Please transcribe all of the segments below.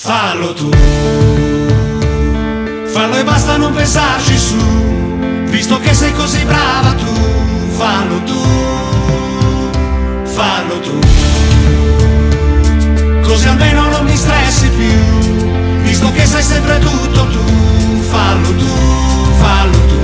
Fallo tu, fallo e basta non pensarci su, visto che sei così brava tu. Fallo tu, fallo tu, così almeno non mi stressi più, visto che sai sempre tutto tu. Fallo tu, fallo tu.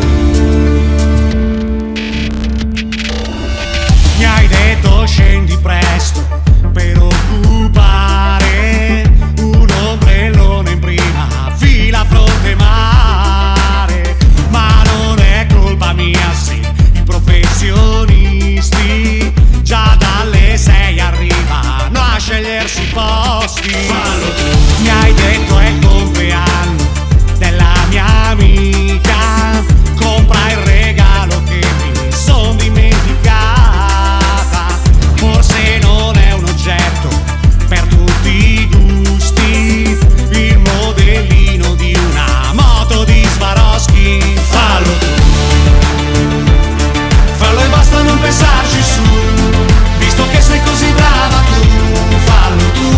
Mi hai detto scendi presto per occupare un ombrellone in prima fila fronte mare, ma non è colpa mia se i professionisti già dalle 6 arrivano a scegliersi i posti. Fallo tu. Mi hai detto è il compleanno della mia amica, compra il regalo che mi son dimenticata, forse non è un oggetto per tutti i gusti, il modellino di una moto di Swarovski. Fallo tu, fallo e basta non pensarci su, visto che sei così brava tu. Fallo tu,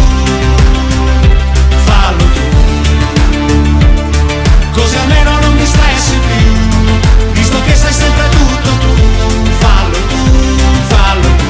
fallo tu, così almeno non mi stressi più, visto che sai sempre tutto tu. Fallo tu, fallo tu.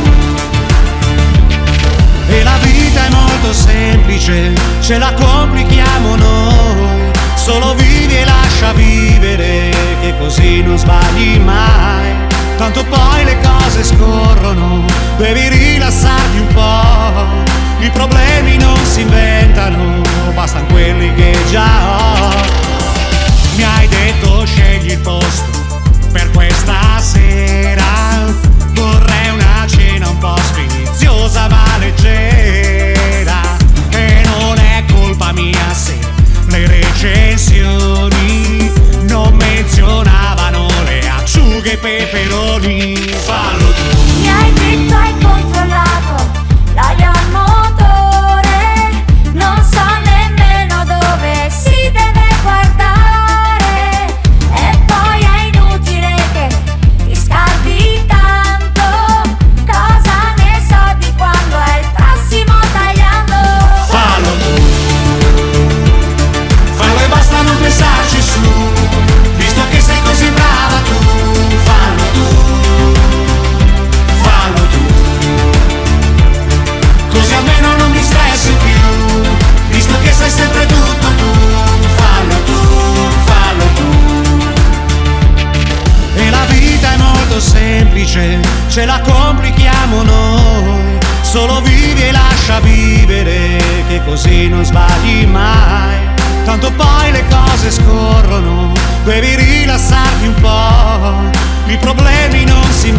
E la vita è molto semplice, ce la complichiamo noi, solo vivi e lascia vivere, che così non sbagli mai. Tanto poi le cose scorrono, devi rilassarti un po', i problemi non si inventano, bastano quelli che già ho. Mi hai detto scegli il posto per questa sera, vorrei una cena un po' sfiziosa ma leggera, e non è colpa mia se le recensioni non menzionavano le acciughe e i peperoni. Fallo tu. Mi hai detto hai controllato l'aria al motore, non so nemmeno dove si deve guardare, e poi è inutile che ti scaldi tanto, cosa ne so di quando è il prossimo tagliando. Fallo tu, fallo e basta non pensarci su, visto che sei così brava tu. Fallo tu, fallo tu, così almeno non mi stressi più, visto che sai sempre tutto tu. Fallo tu, fallo tu. E la vita è molto semplice, ce la complichiamo noi, solo vivi e lascia vivere, che così non sbagli mai. Tanto poi le cose scorrono, devi rilassarti un po', i problemi non si